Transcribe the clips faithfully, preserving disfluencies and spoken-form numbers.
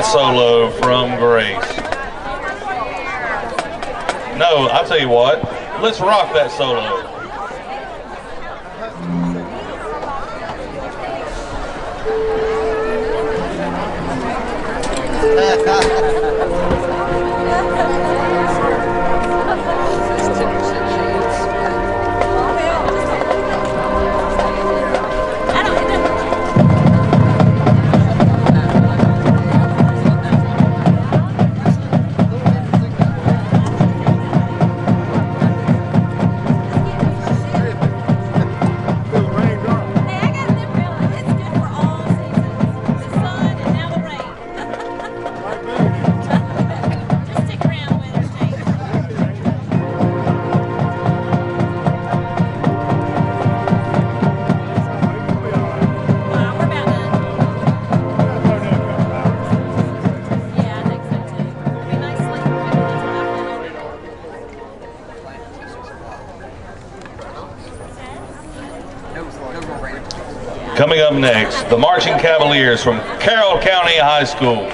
solo from Grace. No, I'll tell you what. Let's rock that solo. Coming up next, the Marching Cavaliers from Carroll County High School.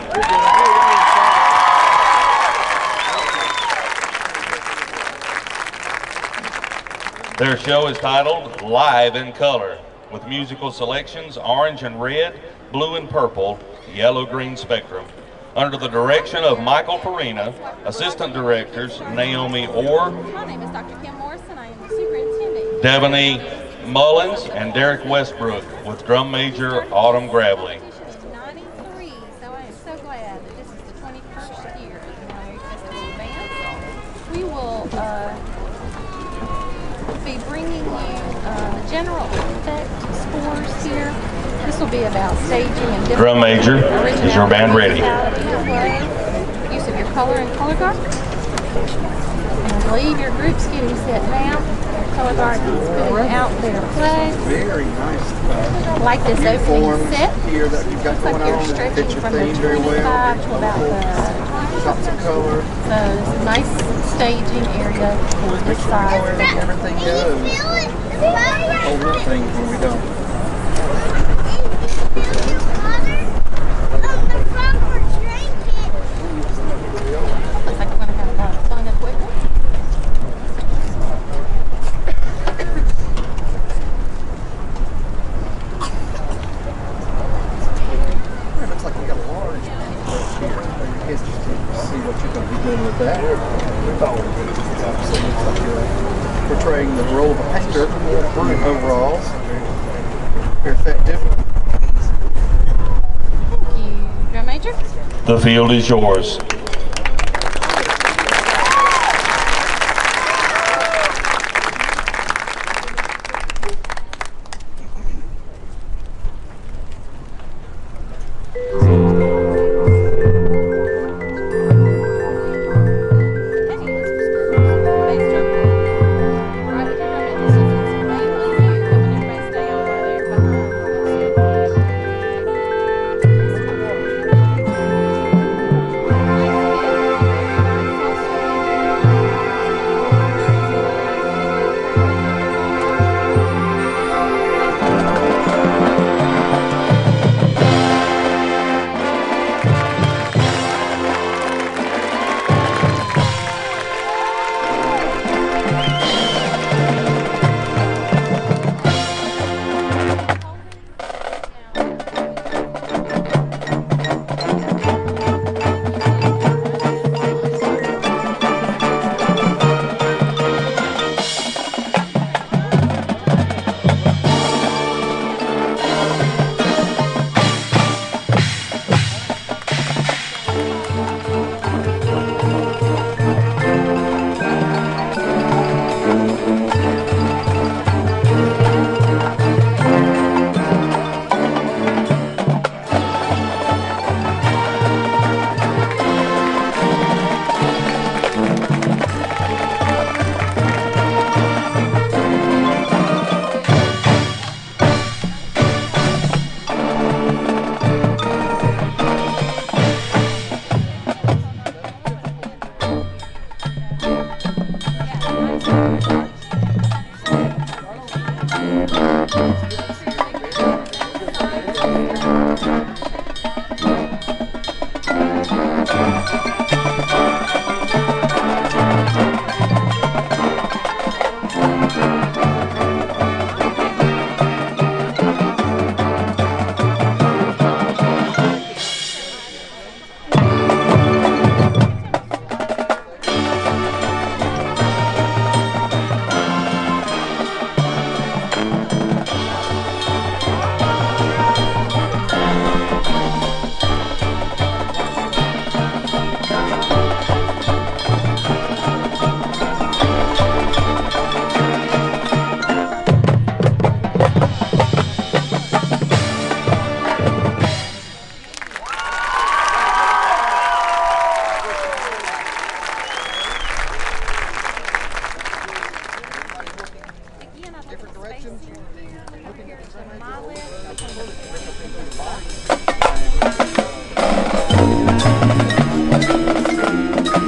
Their show is titled Live in Color, with musical selections orange and red, blue and purple, yellow green spectrum. Under the direction of Michael Farina, assistant directors Naomi Orr, my name is Doctor Kim Morrison. I am the superintendent. Devony Mullins, and Derek Westbrook, with drum major Autumn Gravely. ninety-three, so I am so glad that this is the twenty-first year of the Mount Airy Festival Band. We will uh, be bringing you uh, general effect scores here. This will be about staging and different Drum major, is your band ready? Use of your color and color guard. And I believe your group's getting set now. Color guard is putting out their flags. Very nice. Uh, like this opening set. Here that you've got Looks like going you're on. stretching Fit your from the theme very well. twenty-five to about the lots of color. So it's a nice staging area for this side. Everything goes. Hold up things when we don't. Looks like we're going to have a lot of fun equipment. It looks like we got a large here. Your kids just need to see what you're going to be doing with that. Obviously, it looks like you're portraying the role of a painter in overalls. Very effective. Thank you, drum major. The field is yours. Thank you.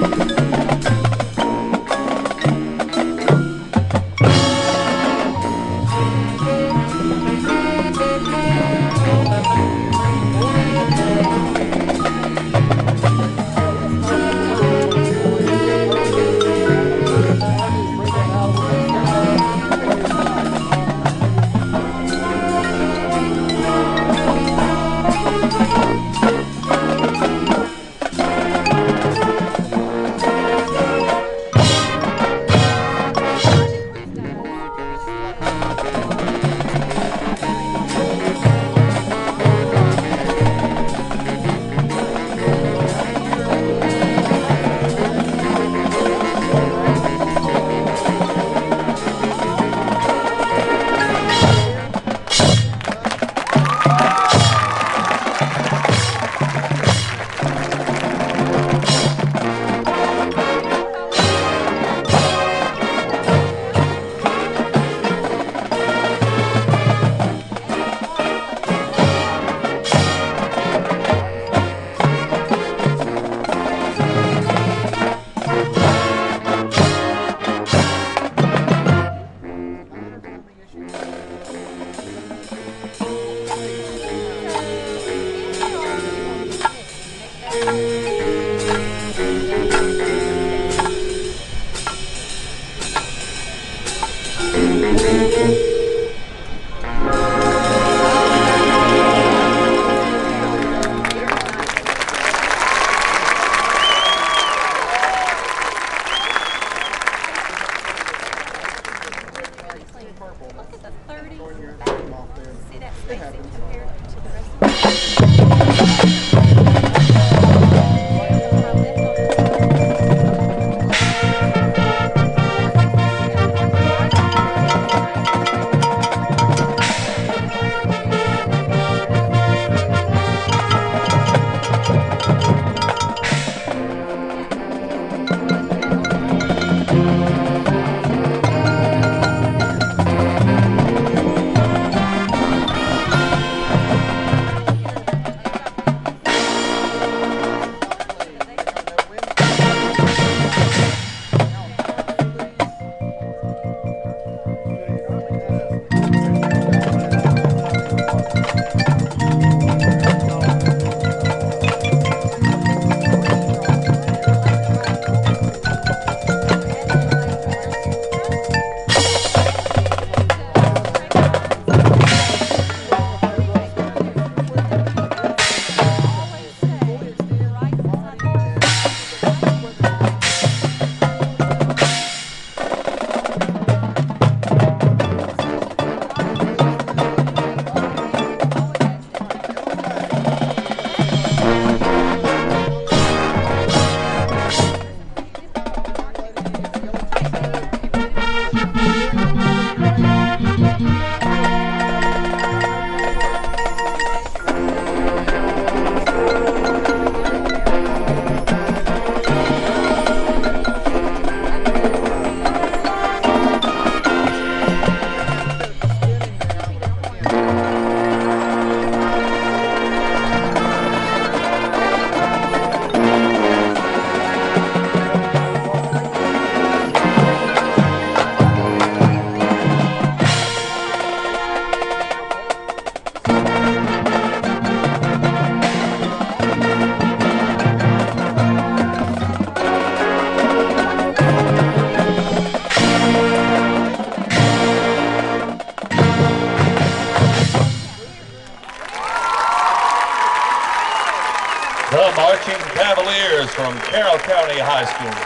The Marching Cavaliers from Carroll County High School.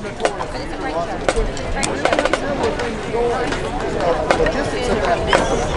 Logistics of that.